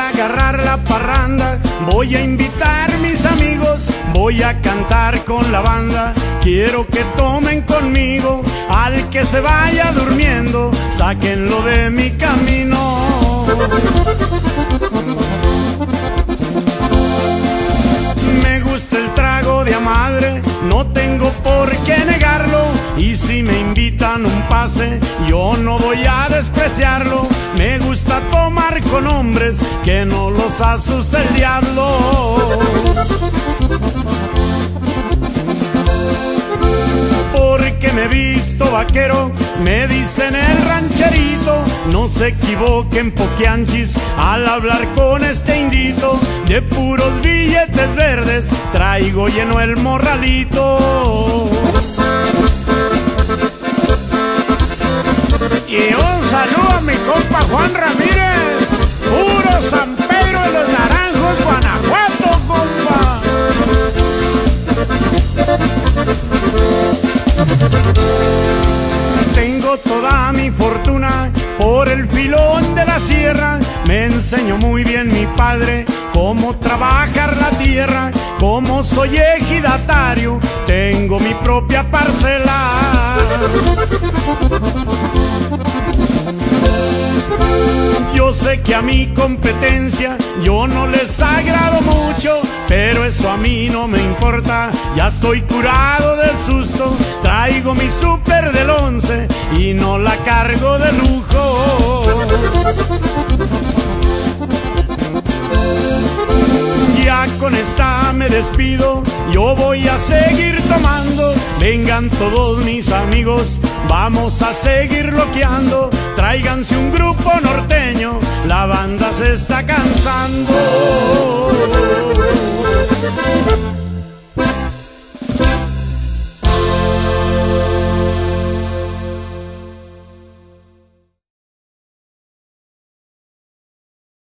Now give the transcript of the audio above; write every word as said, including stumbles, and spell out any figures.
agarrar la parranda, voy a invitar mis amigos, voy a cantar con la banda. Quiero que tomen conmigo, al que se vaya durmiendo, sáquenlo de mi camino. Me gusta el trago de a madre, no tengo por qué negarlo, y si me invitan un pase, yo no voy a despreciarlo. Me gusta tomar con hombres, que no los asuste el diablo. Porque me he visto vaquero, me dicen el rancherito. No se equivoquen poquianchis al hablar con este indito. De puros billetes verdes traigo lleno el morralito. Y un saludo a mi compa Juan Ramírez, puro San Pedro de los Naranjos, Guanajuato, compa. Tengo toda mi fortuna por el filón de la sierra. Me enseñó muy bien mi padre cómo trabajar la tierra. Como soy ejidatario, tengo mi propia parcela. Yo sé que a mi competencia yo no les agrado mucho, pero eso a mí no me importa, ya estoy curado de susto. Traigo mi súper del once y no la cargo de lujo. Ya con esta me despido, yo voy a seguir tomando. Vengan todos mis amigos, vamos a seguir loqueando. Tráiganse un grupo norteño, la banda se está cansando.